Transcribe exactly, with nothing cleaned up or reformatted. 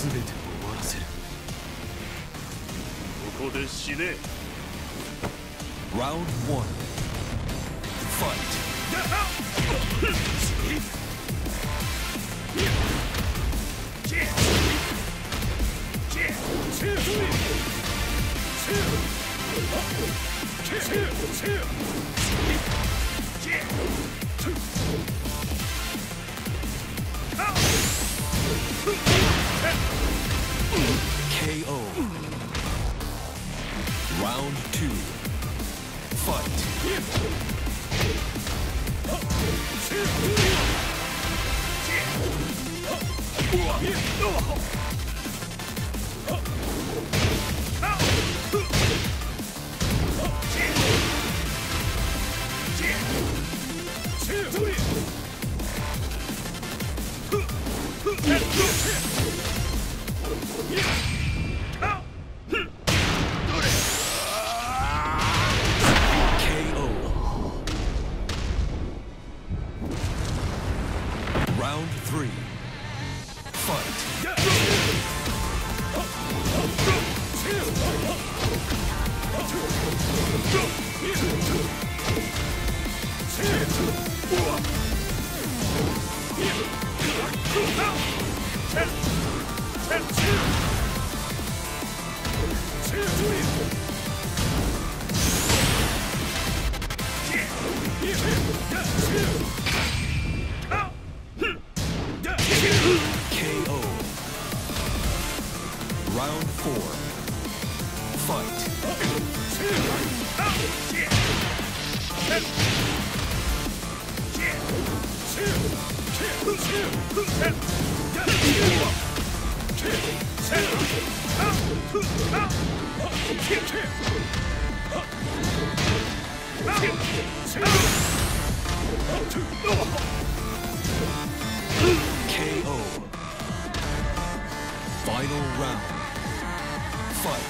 全てを終わらせる。 ここで死ね。 Round one. Fight. K O. Round two. Fight. Round three. Fight. K O. Round four. Fight. K O. Final round. Fight.